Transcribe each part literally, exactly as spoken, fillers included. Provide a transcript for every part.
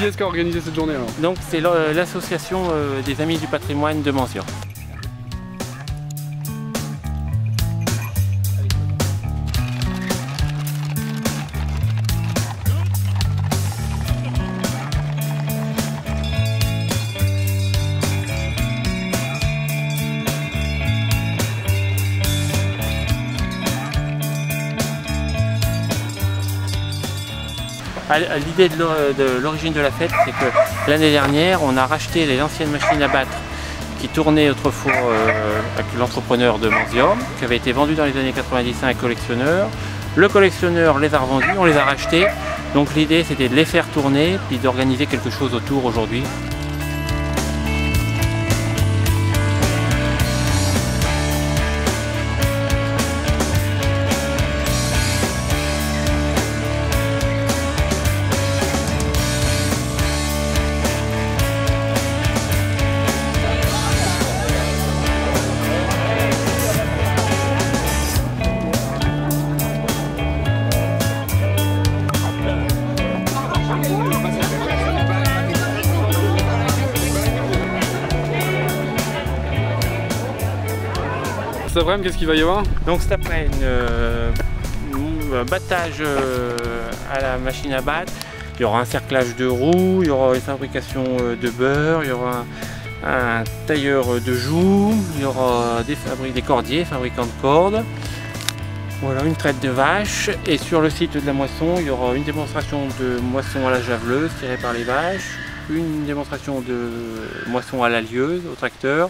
qui est-ce qui a organisé cette journée alors? Donc c'est l'association des Amis du Patrimoine de Menzian. L'idée de l'origine de la fête, c'est que l'année dernière, on a racheté les anciennes machines à battre qui tournaient autrefois euh, avec l'entrepreneur de Menzian, qui avaient été vendues dans les années quatre-vingt-dix à un collectionneur. Le collectionneur les a revendus, on les a rachetés. Donc l'idée, c'était de les faire tourner, puis d'organiser quelque chose autour aujourd'hui. Cet après-midi, qu'est-ce qu'il va y avoir? Donc cet après-midi, euh, un battage euh, à la machine à battre. Il y aura un cerclage de roues, il y aura une fabrication de beurre, il y aura un, un tailleur de joues, il y aura des, des cordiers, fabricants de cordes. Voilà, une traite de vaches. Et sur le site de la moisson, il y aura une démonstration de moisson à la javeleuse tirée par les vaches, une démonstration de moisson à la lieuse au tracteur.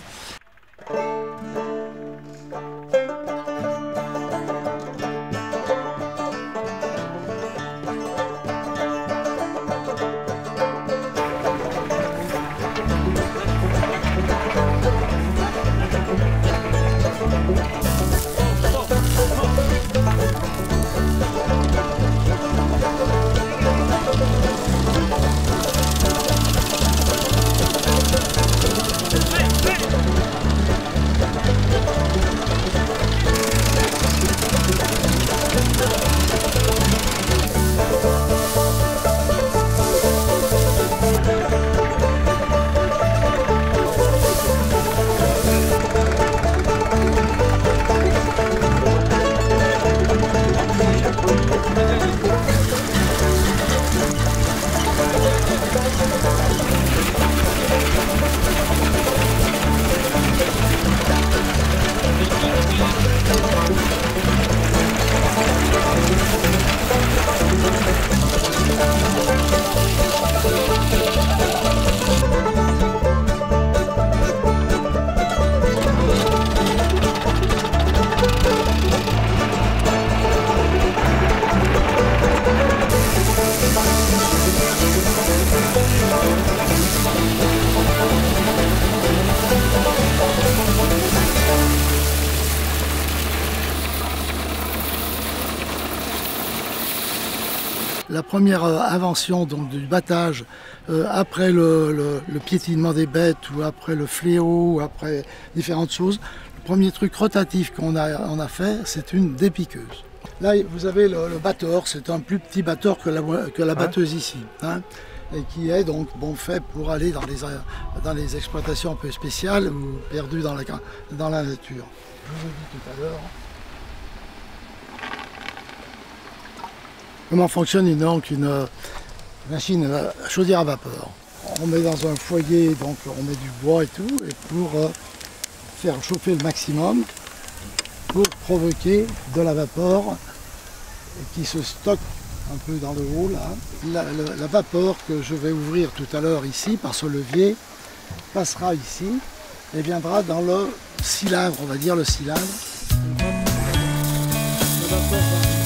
La première invention donc, du battage, euh, après le, le, le piétinement des bêtes ou après le fléau ou après différentes choses, le premier truc rotatif qu'on a, on a fait, c'est une dépiqueuse. Là, vous avez le, le batteur, c'est un plus petit batteur que la, que la batteuse ici, hein, et qui est donc bon fait pour aller dans les, dans les exploitations un peu spéciales ou perdues dans la, dans la nature. Je vous ai dit tout à l'heure. Comment fonctionne une, donc une machine à chaudière à vapeur? On met dans un foyer, donc on met du bois et tout, et pour euh, faire chauffer le maximum, pour provoquer de la vapeur qui se stocke un peu dans le haut là. La, la, la vapeur que je vais ouvrir tout à l'heure ici par ce levier passera ici et viendra dans le cylindre, on va dire le cylindre. La vapeur va